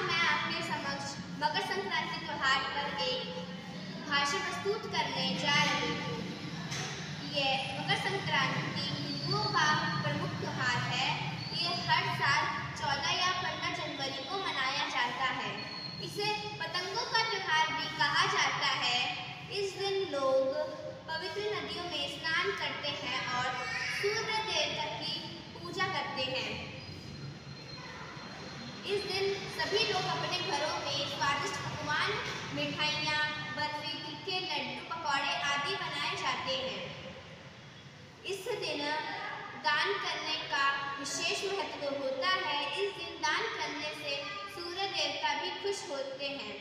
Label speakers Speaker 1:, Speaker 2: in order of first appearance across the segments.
Speaker 1: मैं आपके समक्ष मकर संक्रांति त्योहार पर एक भाषण प्रस्तुत करने जा रही हूँ। ये मकर संक्रांति हिंदुओं का प्रमुख त्योहार है। ये हर साल 14 या 15 जनवरी को मनाया जाता है। इसे पतंगों का त्योहार भी कहा जाता है। इस दिन लोग पवित्र नदियों में स्नान करते हैं और सूर्य देवता की पूजा करते हैं। इस दिन सभी लोग अपने घरों में स्वादिष्ट पकवान, मिठाइयाँ, बर्फी, तीखे लड्डू, पकौड़े आदि बनाए जाते हैं। इस दिन दान करने का विशेष महत्व होता है। इस दिन दान करने से सूर्य देवता भी खुश होते हैं।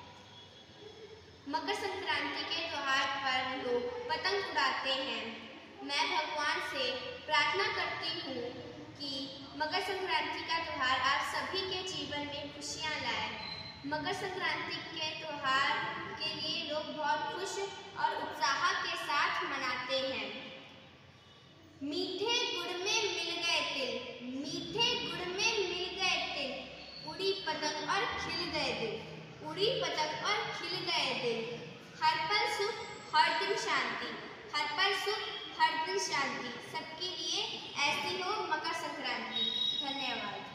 Speaker 1: मकर संक्रांति के त्योहार पर लोग पतंग उड़ाते हैं। मैं भगवान से प्रार्थना करती हूँ कि मकर संक्रांति का त्योहार आप सभी के जीवन में खुशियाँ लाए। मकर संक्रांति के त्योहार के लिए लोग बहुत खुश और उत्साह के साथ मनाते हैं। मीठे गुड़ में मिल गए तिल, मीठे गुड़ में मिल गए तिल, उड़ी पतंग और खिल गए दिल, उड़ी पतंग और खिल गए दिल। हर पल सुख हर दिन शांति, हर पल सुख हर दिन शांति। सबके लिए ऐसी हो मकर संक्रांति। धन्यवाद।